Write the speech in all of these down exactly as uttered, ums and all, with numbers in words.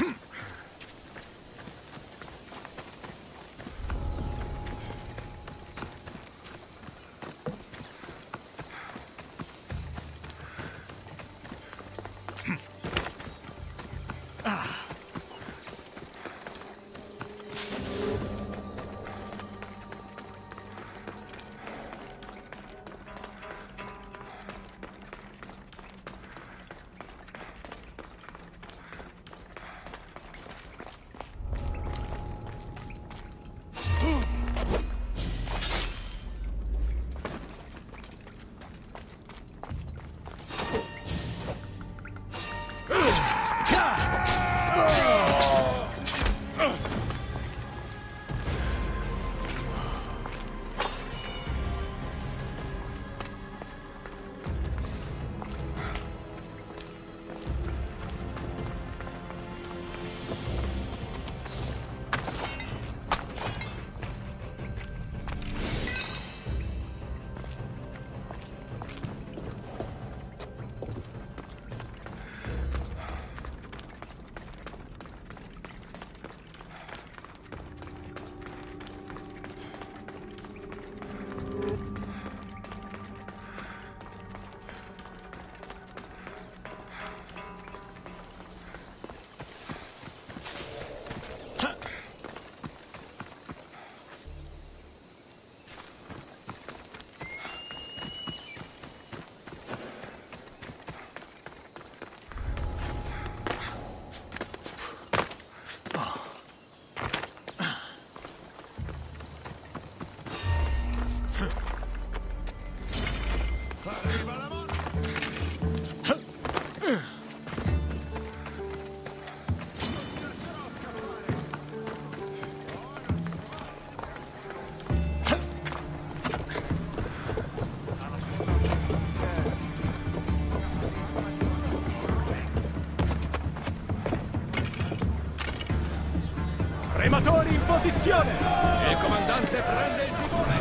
Rematori in posizione! Il comandante prende il timone!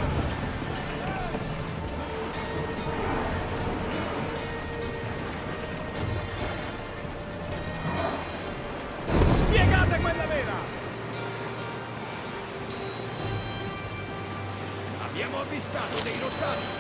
Spiegate quella vera! Abbiamo avvistato dei rottami!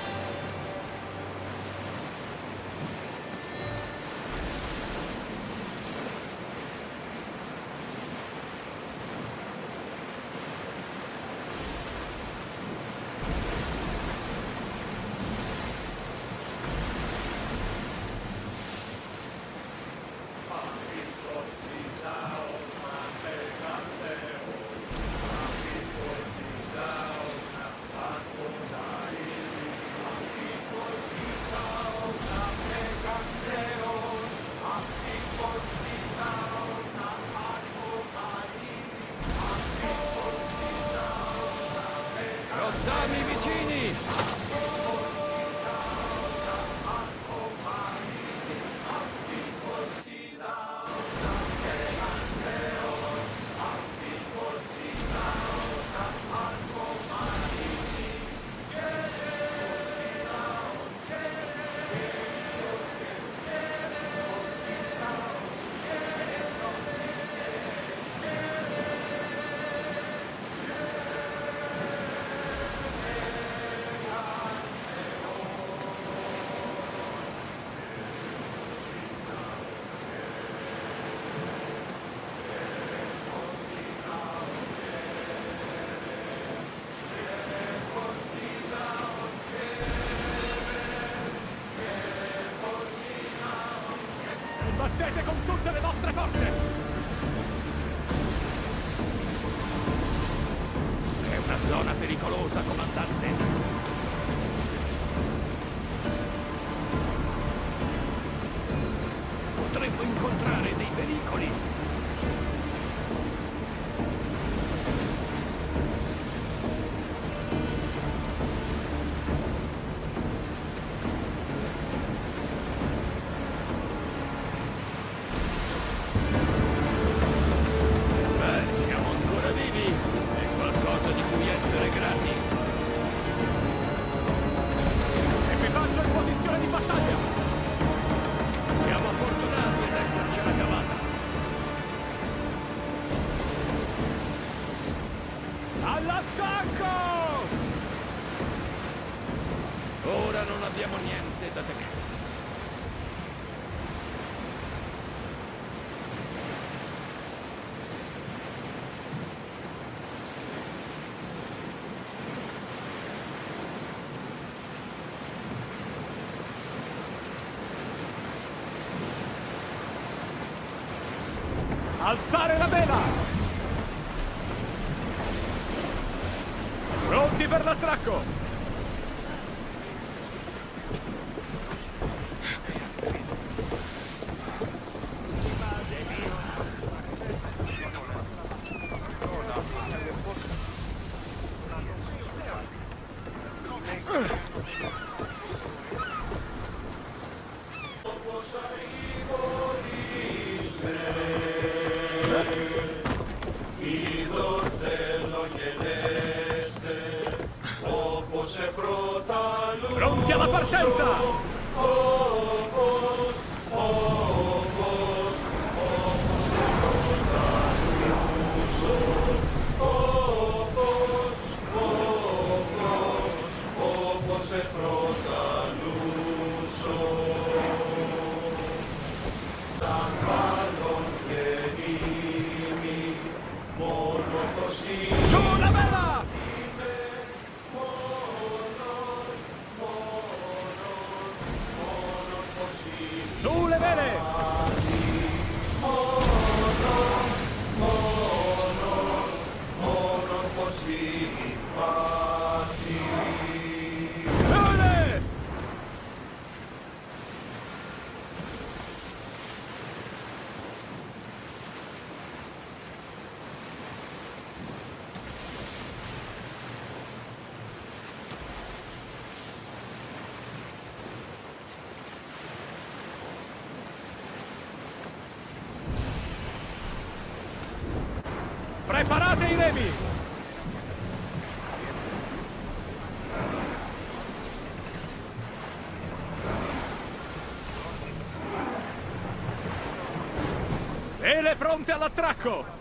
Rottami vicini! Battete con tutte le vostre forze! È una zona pericolosa, comandante! Potremmo incontrare dei pericoli! Beh, siamo ancora vivi! È qualcosa di cui essere grati! abbiamo niente da temere. Alzare la vela! Pronti per l'attracco! Pronti alla partenza! Giù la vela! Su le vele! Vele! Preparate i remi! Vele pronte all'attracco!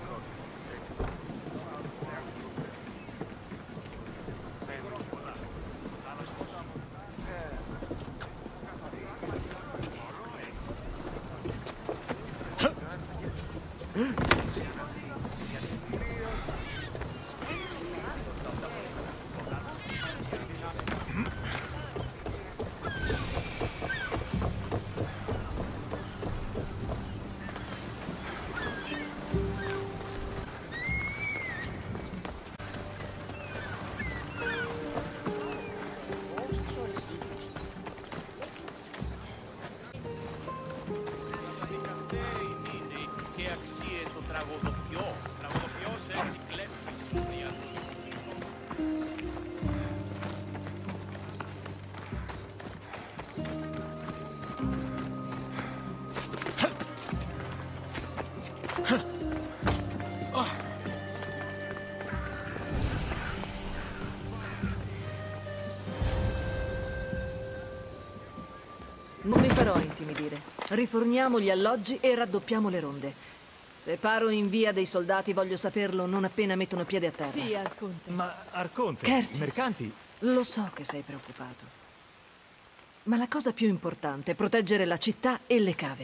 Non mi farò intimidire. Riforniamo gli alloggi e raddoppiamo le ronde. Se paro in via dei soldati voglio saperlo non appena mettono piede a terra. Sì, Arconte. Ma Arconte, Kersis, i mercanti... Lo so che sei preoccupato. Ma la cosa più importante è proteggere la città e le cave.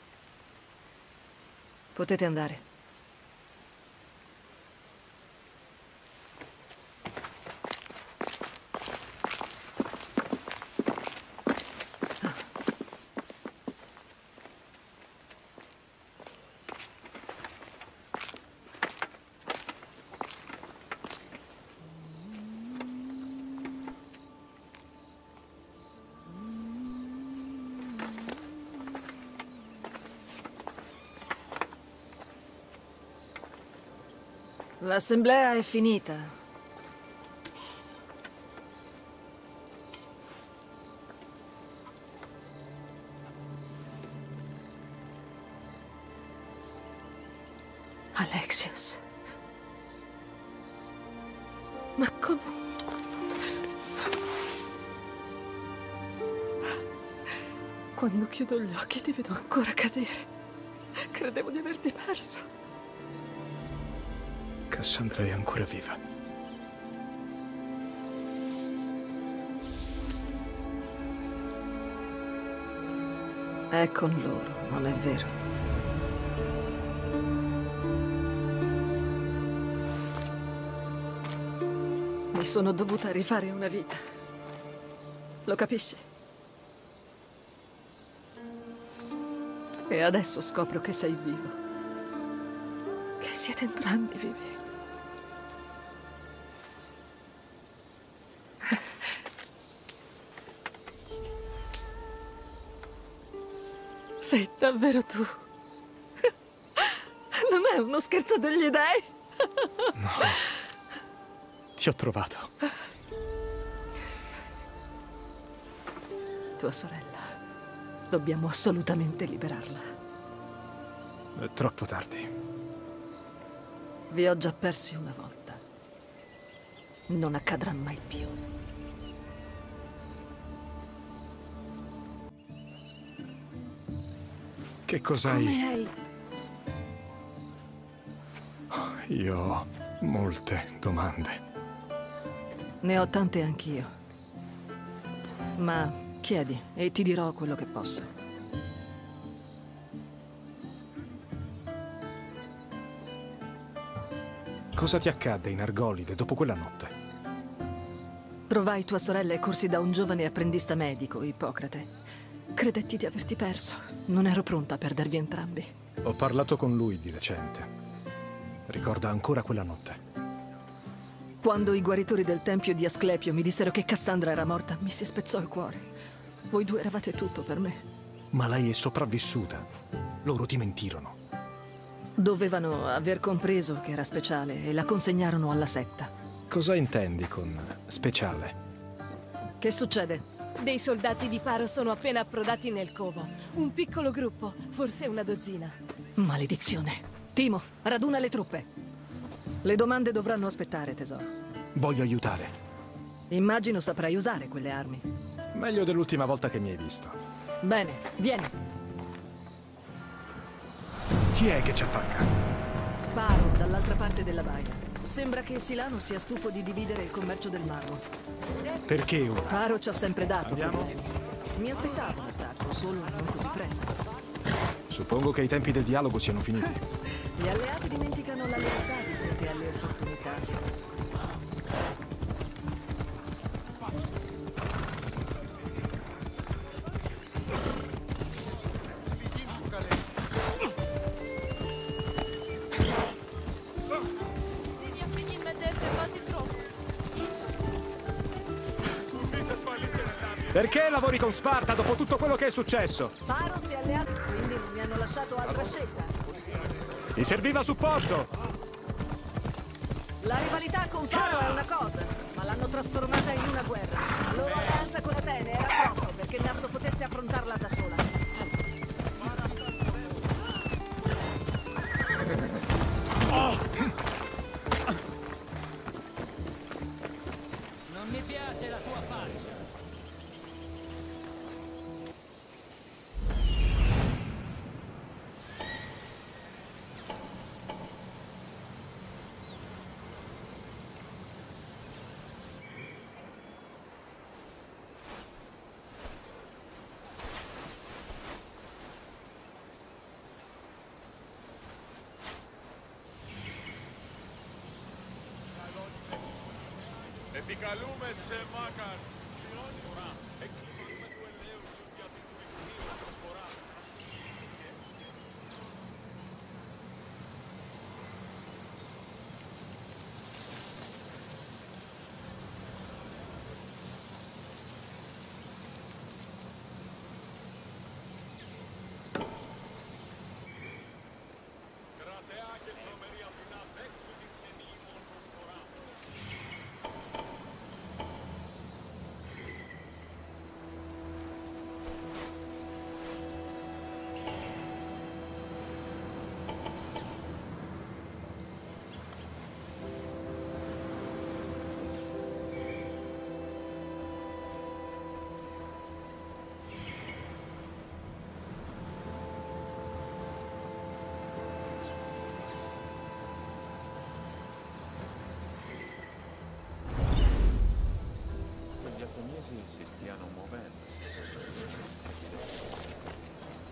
Potete andare. L'assemblea è finita. Alexios. Ma come? Quando chiudo gli occhi ti vedo ancora cadere. Credevo di averti perso. Cassandra è ancora viva. È con loro, non è vero? Mi sono dovuta rifare una vita. Lo capisci? E adesso scopro che sei vivo. Che siete entrambi vivi. Sei davvero tu? Non è uno scherzo degli dei? No. Ti ho trovato. Tua sorella. Dobbiamo assolutamente liberarla. È troppo tardi. Vi ho già persi una volta. Non accadrà mai più. Che cos'hai? Come hai... Io ho molte domande. Ne ho tante anch'io. Ma chiedi e ti dirò quello che posso. Cosa ti accadde in Argolide dopo quella notte? Trovai tua sorella e corsi da un giovane apprendista medico, Ippocrate. Credetti di averti perso. Non ero pronta a perdervi entrambi. Ho parlato con lui di recente. Ricorda ancora quella notte. Quando i guaritori del tempio di Asclepio mi dissero che Cassandra era morta, mi si spezzò il cuore. Voi due eravate tutto per me. Ma lei è sopravvissuta. Loro ti mentirono. Dovevano aver compreso che era speciale e la consegnarono alla setta. Cosa intendi con speciale? Che succede? Dei soldati di Paro sono appena approdati nel covo. Un piccolo gruppo, forse una dozzina. Maledizione. Timo, raduna le truppe. Le domande dovranno aspettare, tesoro. Voglio aiutare. Immagino saprai usare quelle armi. Meglio dell'ultima volta che mi hai visto. Bene, vieni. Chi è che ci attacca? Paro, dall'altra parte della baia. Sembra che Silano sia stufo di dividere il commercio del marmo. Perché ora? Paro ci ha sempre dato Andiamo? problemi. Mi aspettavo l'attacco, solo non così presto. Suppongo che i tempi del dialogo siano finiti. Gli alleati dimenticano la lealtà di fronte alle opportunità. Perché lavori con Sparta dopo tutto quello che è successo? Paro si è alleato, quindi non mi hanno lasciato altra scelta. Ti serviva supporto! La rivalità con Paro è una cosa, ma l'hanno trasformata in una guerra. La loro alleanza con Atene era troppo perché Nasso potesse affrontarla da sola. Non mi piace la tua faccia. Επικαλούμεσαι μάκαρ. Κρατεά και τρομερή απειλά δέξου την μνημόνων φορά. Gli ateniesi si stiano muovendo.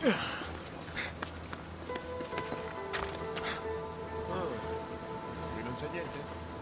Qui non c'è niente?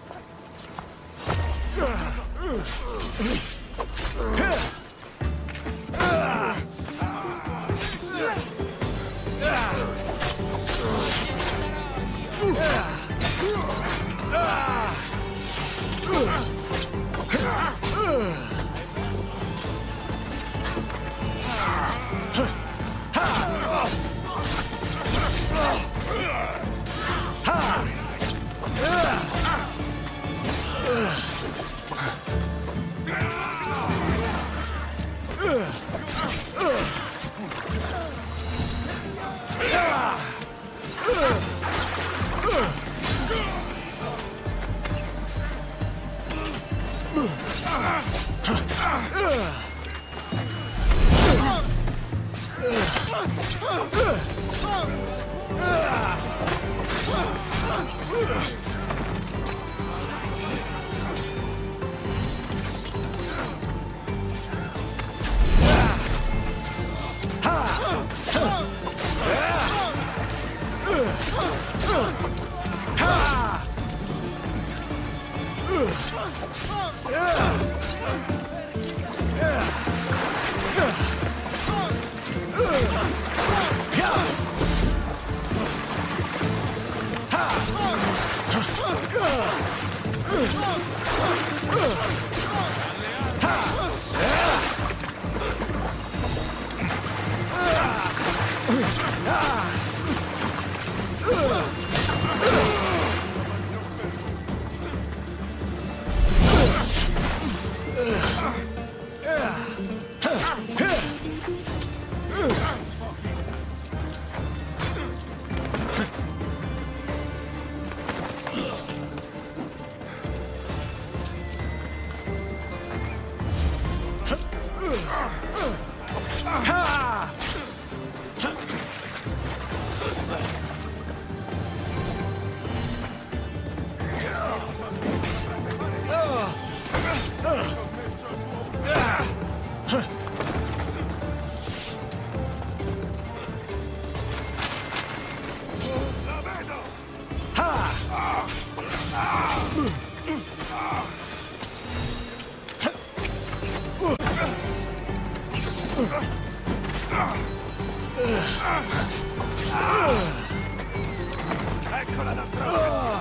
Eccola la strada!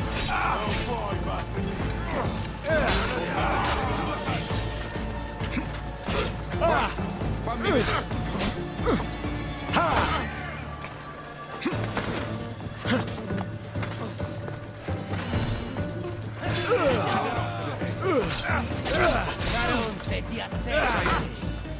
Non puoi battermi! Fammi vedere! Caronte ti attende!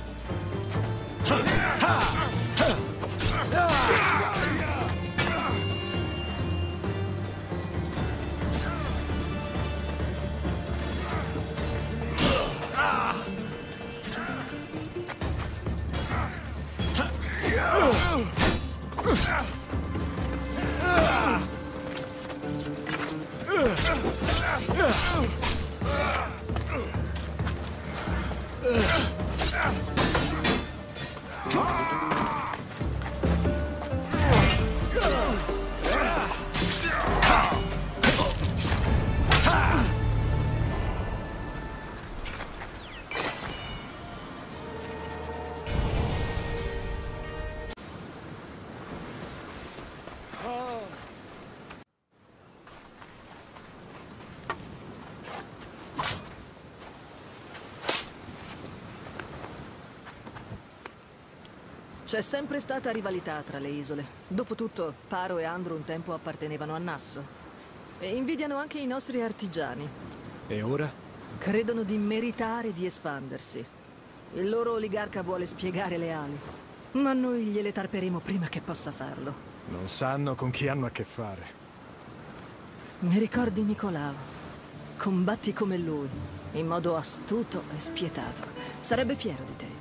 C'è sempre stata rivalità tra le isole. Dopotutto, Paro e Andro un tempo appartenevano a Nasso. E invidiano anche i nostri artigiani. E ora? Credono di meritare di espandersi. Il loro oligarca vuole spiegare le ali. Ma noi gliele tarperemo prima che possa farlo. Non sanno con chi hanno a che fare. Mi ricordi Nicolao? Combatti come lui, in modo astuto e spietato. Sarebbe fiero di te.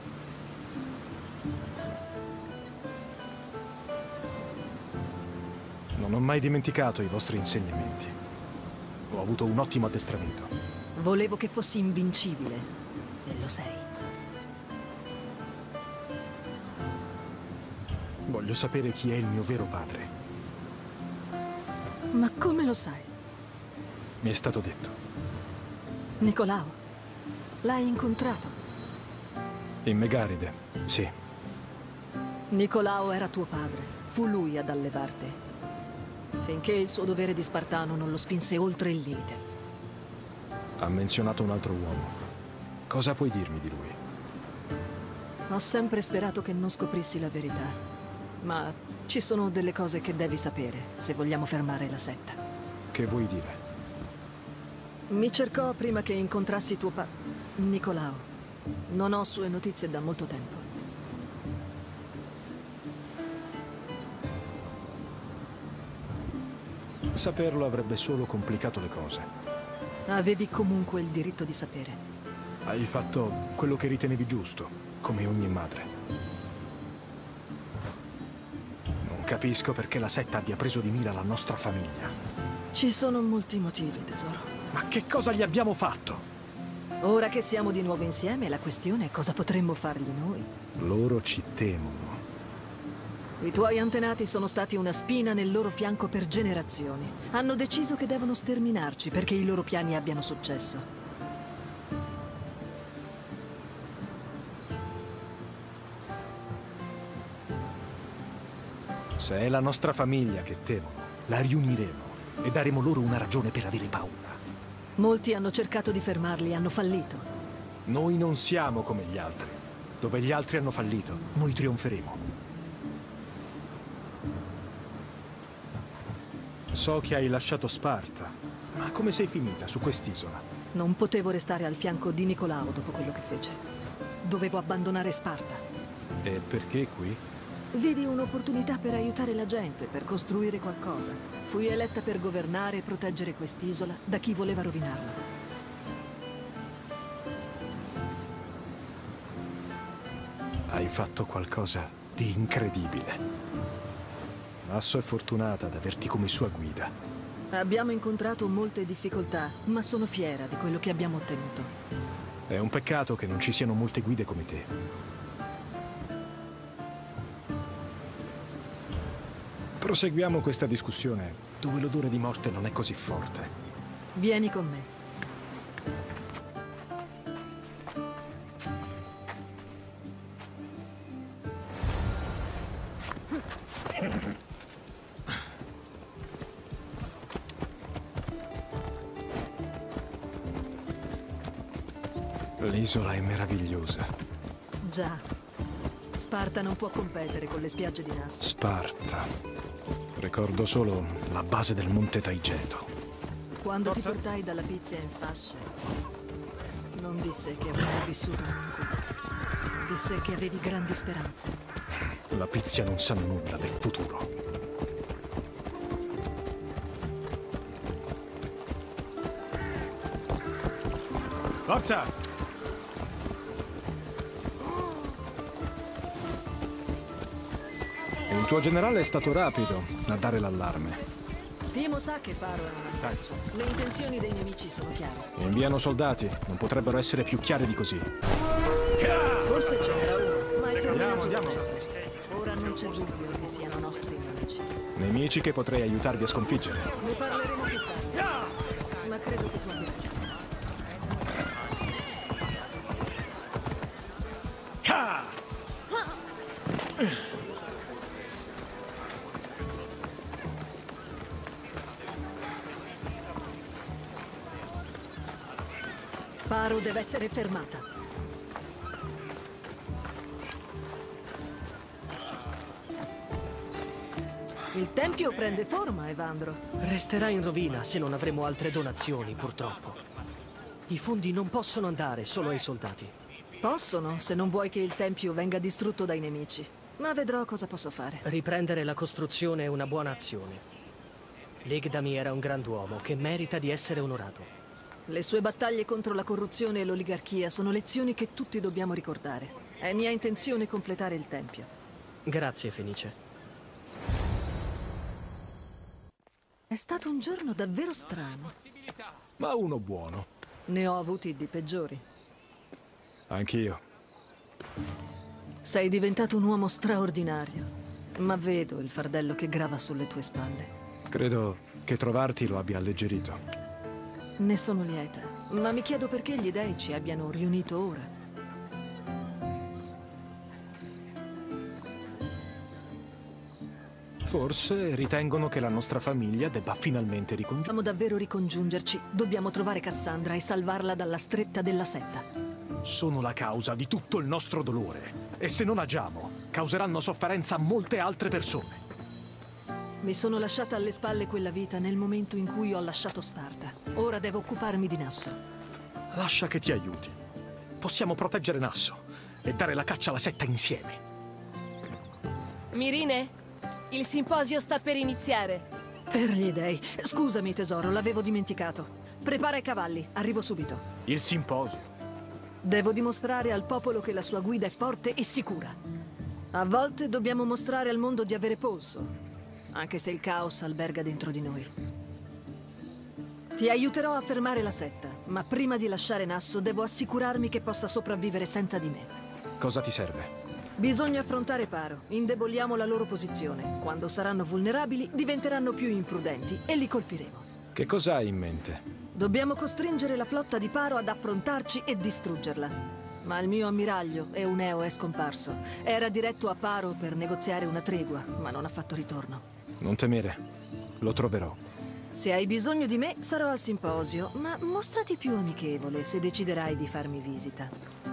Non ho mai dimenticato i vostri insegnamenti. Ho avuto un ottimo addestramento. Volevo che fossi invincibile, e lo sei. Voglio sapere chi è il mio vero padre. Ma come lo sai? Mi è stato detto. Nicolao, l'hai incontrato? In Megaride, sì. Nicolao era tuo padre. Fu lui ad allevarti. Finché il suo dovere di Spartano non lo spinse oltre il limite. Ha menzionato un altro uomo. Cosa puoi dirmi di lui? Ho sempre sperato che non scoprissi la verità. Ma ci sono delle cose che devi sapere se vogliamo fermare la setta. Che vuoi dire? Mi cercò prima che incontrassi tuo pa... Nicolao. Non ho sue notizie da molto tempo. Saperlo avrebbe solo complicato le cose. Avevi comunque il diritto di sapere. Hai fatto quello che ritenevi giusto, come ogni madre. Non capisco perché la setta abbia preso di mira la nostra famiglia. Ci sono molti motivi, tesoro. Ma che cosa gli abbiamo fatto? Ora che siamo di nuovo insieme, la questione è cosa potremmo fargli noi. Loro ci temono. I tuoi antenati sono stati una spina nel loro fianco per generazioni. Hanno deciso che devono sterminarci perché i loro piani abbiano successo. Se è la nostra famiglia che temono, la riuniremo e daremo loro una ragione per avere paura. Molti hanno cercato di fermarli e hanno fallito. Noi non siamo come gli altri. Dove gli altri hanno fallito, noi trionferemo. So che hai lasciato Sparta, ma come sei finita su quest'isola? Non potevo restare al fianco di Nicolao dopo quello che fece. Dovevo abbandonare Sparta. E perché qui? Vidi un'opportunità per aiutare la gente, per costruire qualcosa. Fui eletta per governare e proteggere quest'isola da chi voleva rovinarla. Hai fatto qualcosa di incredibile. Asso è fortunata ad averti come sua guida. Abbiamo incontrato molte difficoltà, ma sono fiera di quello che abbiamo ottenuto. È un peccato che non ci siano molte guide come te. Proseguiamo questa discussione dove l'odore di morte non è così forte. Vieni con me. L'isola è meravigliosa. Già. Sparta non può competere con le spiagge di Nasso. Sparta. Ricordo solo la base del monte Taigeto. Quando ti portai dalla Pizia in fasce, non disse che avremmo vissuto un incubo. Disse che avevi grandi speranze. La Pizia non sa nulla del futuro. Forza! Il tuo generale è stato rapido a dare l'allarme. Timo sa che Paro è un malvagio. Le intenzioni dei nemici sono chiare. Inviano soldati, non potrebbero essere più chiare di così. Forse ce n'era uno, ma è troppo andiamo. Ora non c'è dubbio che siano nostri nemici. Nemici che potrei aiutarvi a sconfiggere. Ne parleremo più tardi. Ma credo che tu abbia ragione. Paro deve essere fermata. Il tempio prende forma, Evandro. Resterà in rovina se non avremo altre donazioni, purtroppo. I fondi non possono andare solo ai soldati. Possono, se non vuoi che il tempio venga distrutto dai nemici. Ma vedrò cosa posso fare. Riprendere la costruzione è una buona azione. Legdami era un grand'uomo che merita di essere onorato. Le sue battaglie contro la corruzione e l'oligarchia sono lezioni che tutti dobbiamo ricordare. È mia intenzione completare il tempio. Grazie, Fenice. È stato un giorno davvero strano. Ma uno buono. Ne ho avuti di peggiori. Anch'io. Sei diventato un uomo straordinario. ma vedo il fardello che grava sulle tue spalle. Credo che trovarti lo abbia alleggerito. Ne sono lieta, ma mi chiedo perché gli dei ci abbiano riunito ora. Forse ritengono che la nostra famiglia debba finalmente ricongiungere. Dobbiamo davvero ricongiungerci. Dobbiamo trovare Cassandra e salvarla dalla stretta della setta. Sono la causa di tutto il nostro dolore. E se non agiamo, causeranno sofferenza a molte altre persone. Mi sono lasciata alle spalle quella vita nel momento in cui ho lasciato Sparta. Ora devo occuparmi di Nasso. Lascia che ti aiuti. Possiamo proteggere Nasso e dare la caccia alla setta insieme. Mirine, il simposio sta per iniziare. Per gli dei. Scusami, tesoro, l'avevo dimenticato. Prepara i cavalli, arrivo subito. Il simposio. Devo dimostrare al popolo che la sua guida è forte e sicura. A volte dobbiamo mostrare al mondo di avere polso, anche se il caos alberga dentro di noi. Ti aiuterò a fermare la setta, ma prima di lasciare Nasso devo assicurarmi che possa sopravvivere senza di me. Cosa ti serve? Bisogna affrontare Paro, indeboliamo la loro posizione. Quando saranno vulnerabili, diventeranno più imprudenti e li colpiremo. Che cosa hai in mente? Dobbiamo costringere la flotta di Paro ad affrontarci e distruggerla. Ma il mio ammiraglio, Euneo, è scomparso. Era diretto a Paro per negoziare una tregua, ma non ha fatto ritorno. Non temere, lo troverò. Se hai bisogno di me, sarò al simposio, ma mostrati più amichevole se deciderai di farmi visita.